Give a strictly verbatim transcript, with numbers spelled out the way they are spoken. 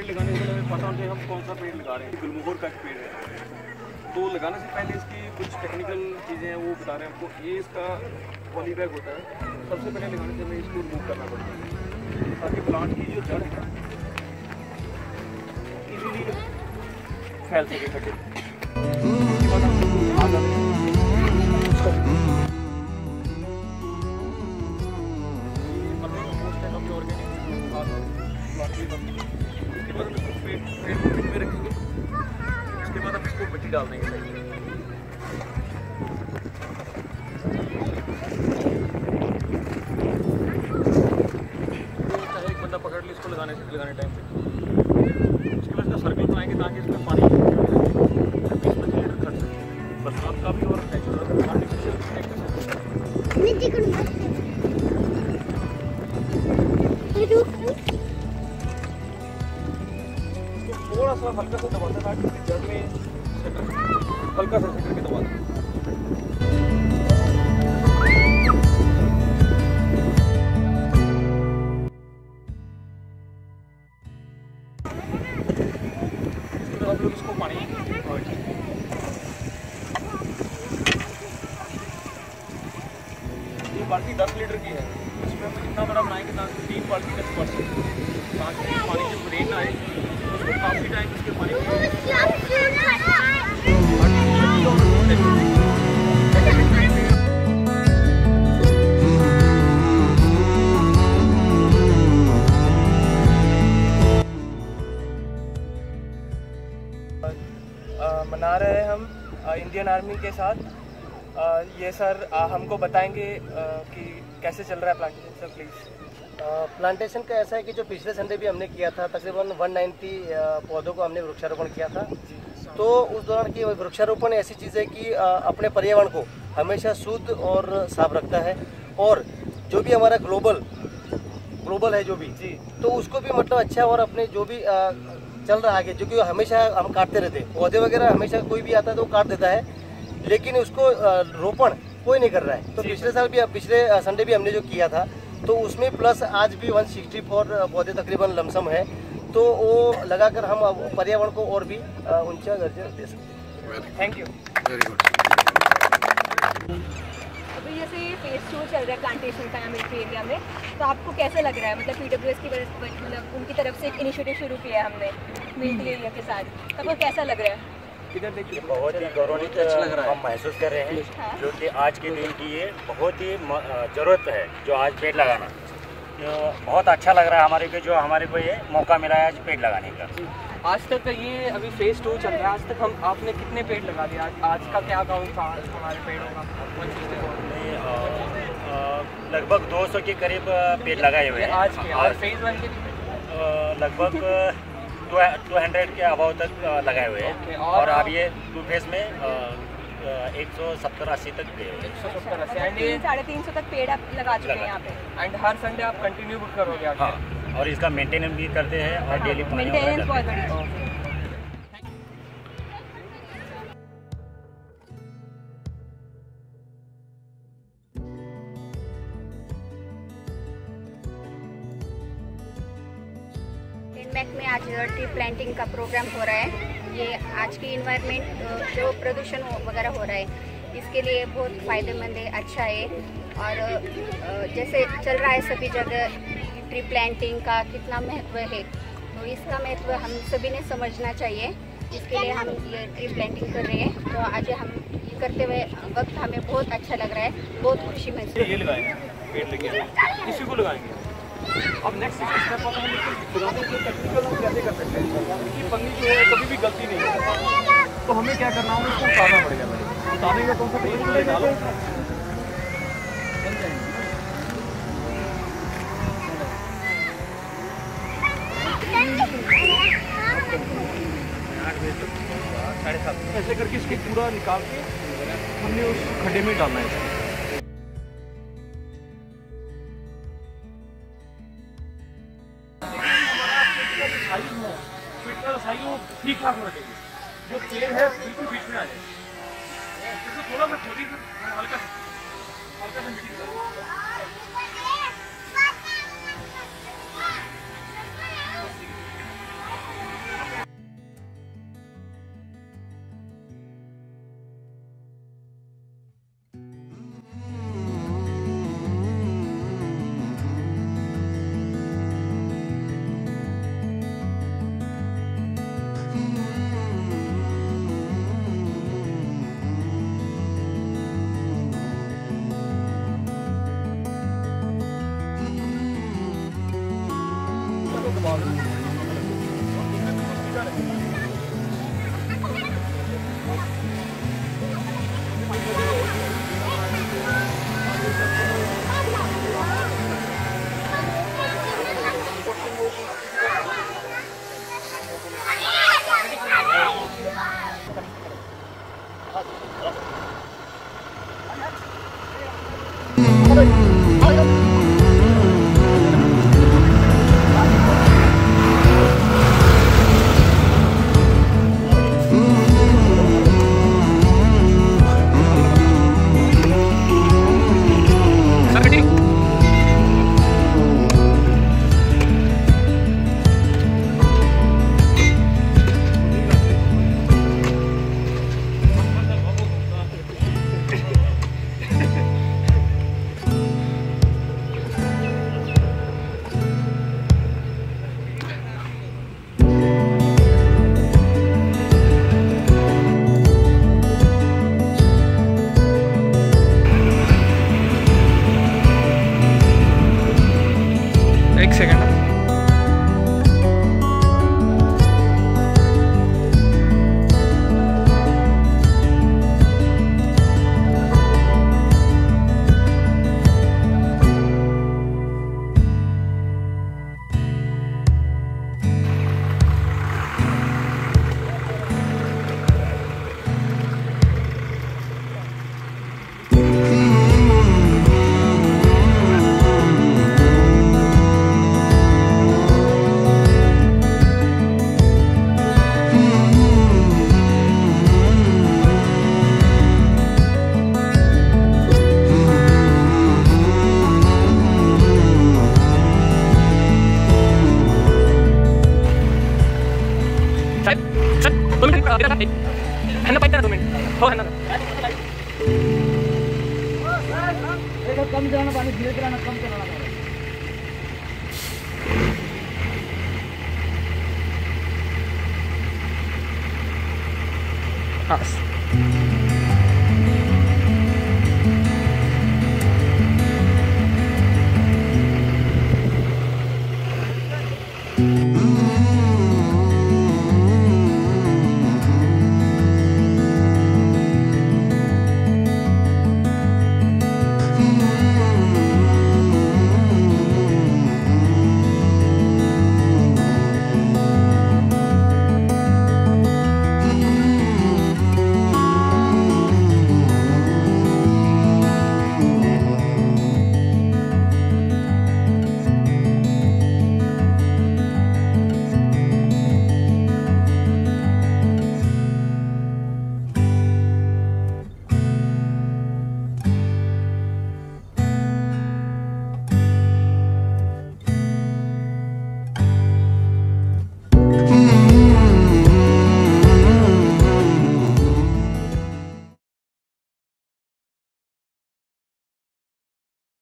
लगाने से पहले पता होना चाहिए हम कौन सा पेड़ लगा रहे हैं। गुलमोहर का पेड़ है, तो लगाने से पहले इसकी कुछ टेक्निकल चीज़ें हैं वो बता रहे हैं आपको। ये इसका पॉली बैग होता है, सबसे पहले लगाने से हमें इसको रिमूव करना पड़ता है ताकि प्लांट की जो जड़ है इजीली फैल सके कटे। उसके बाद हम आगे उसके बाद हम इसको पेड़ में रखेंगे। उसके बाद हम इसको मिट्टी डाल देंगे। चाहे एक बंदा पकड़ ले इसको लगाने से लगाने टाइम पे। उसके बाद इसका सर्कल बनाएंगे ताकि इसमें पानी बीस पच्चीस लीटर खर्च सके। बरसात का भी और नेचुरल आर्टिफिशियल थोड़ा सा हल्का सा दबाता ताकि जड़ में हल्का सा करके दबा दें। आप लोग इसको पानी ये बाल्टी दस लीटर की है, इसमें हम इतना बड़ा बनाएंगे ताकि तीन बाल्टी तक पड़ सके, ताकि पानी जब रेन आए उसको काफ़ी टाइम उसके पानी मना रहे हैं हम इंडियन आर्मी के साथ। आ, ये सर आ, हमको बताएंगे आ, कि कैसे चल रहा है प्लांटेशन सर प्लीज़। प्लांटेशन का ऐसा है कि जो पिछले संडे भी हमने किया था, तकरीबन एक सौ नब्बे पौधों को हमने वृक्षारोपण किया था। तो उस दौरान की वृक्षारोपण ऐसी चीज़ है कि अपने पर्यावरण को हमेशा शुद्ध और साफ रखता है, और जो भी हमारा ग्लोबल ग्लोबल है जो भी जी, तो उसको भी मतलब अच्छा, और अपने जो भी आ, चल रहा है जो कि हमेशा हम काटते रहते हैं पौधे वगैरह, हमेशा कोई भी आता है तो वो काट देता है, लेकिन उसको रोपण कोई नहीं कर रहा है। तो पिछले साल भी पिछले संडे भी हमने जो किया था तो उसमें प्लस आज भी एक सौ चौंसठ पौधे तकरीबन लमसम है, तो वो लगाकर हम पर्यावरण को और भी ऊंचा दर्जा दे सकते हैं। Thank you. Very good. अभी जैसे ये फेज टू चल रहा है प्लांटेशन का यहाँ मिलिट्री एरिया में, तो आपको कैसा लग रहा है? मतलब पीडब्ल्यूएस की वजह से, मतलब उनकी तरफ से एक इनिशिएटिव शुरू किया है हमने मिलिट्री एरिया के साथ, तो आपको कैसा लग रहा है? इधर देखिए, बहुत ही गौरवान्वित अच्छा लग रहा है, हम महसूस कर रहे हैं जो कि आज के दिन की ये बहुत ही ज़रूरत है जो आज पेड़ लगाना। तो बहुत अच्छा लग रहा है हमारे को, जो हमारे को ये मौका मिला है आज पेड़ लगाने का। आज तक ये अभी फेज टू चल रहा है, आज तक हम आपने कितने पेड़ लगा दिए? आज, आज का क्या काउंट था हमारे पेड़ों का? लगभग दो सौ के करीब पेड़ लगाए हुए हैं आज के, और फेज वन के लगभग टू हंड्रेड के अभाव तक लगाए हुए हैं। okay, और, और अब ये टू फेज में एक सौ सत्तर अस्सी तक गए हुए हैं। तीन साढ़े तीन सौ तक पेड़ आप लगा चुके हैं यहाँ पे, एंड हर संडे आप कंटिन्यू करोगे? हाँ, और इसका मेंटेनेंस भी करते हैं और डेली मेंटेनेंस बहुत बढ़िया। मैक में आज ट्री प्लांटिंग का प्रोग्राम हो रहा है। ये आज की इन्वायरमेंट जो प्रदूषण वगैरह हो रहा है इसके लिए बहुत फ़ायदेमंद है, अच्छा है। और जैसे चल रहा है सभी जगह ट्री प्लांटिंग का कितना महत्व है, तो इसका महत्व हम सभी ने समझना चाहिए। इसके लिए हम ये ट्री प्लांटिंग कर रहे हैं। तो आज हम ये करते हुए वक्त हमें बहुत अच्छा लग रहा है, बहुत खुशी महसूस। ये लगाएंगे पेड़ लगे इसी को लगाएंगे। अब नेक्स्ट स्टेप होगा हम खुदाने के टेक्निकल हम कैसे कर सकते हैं, क्योंकि पन्नी जो है कभी भी गलती नहीं करता, तो हमें क्या करना होगा, उसको उतारना पड़ेगा। पहले उतारने का कौन सा तरीका है, डालो साढ़े सात ऐसे करके इसके पूरा निकाल के हमने उस खड्डे में डालना है। ठीक ठाक होना चाहिए, जो पेड़ है बिल्कुल बीच में आ जाए, थोड़ा सा छोटी हल्का हल्का सा मिट्टी एक सेकंड। दो मिनट है ना, पाइप दो मिनट हो है ना। कम चलाना पानी, धीरे चलाना, कम चलाना। हाँ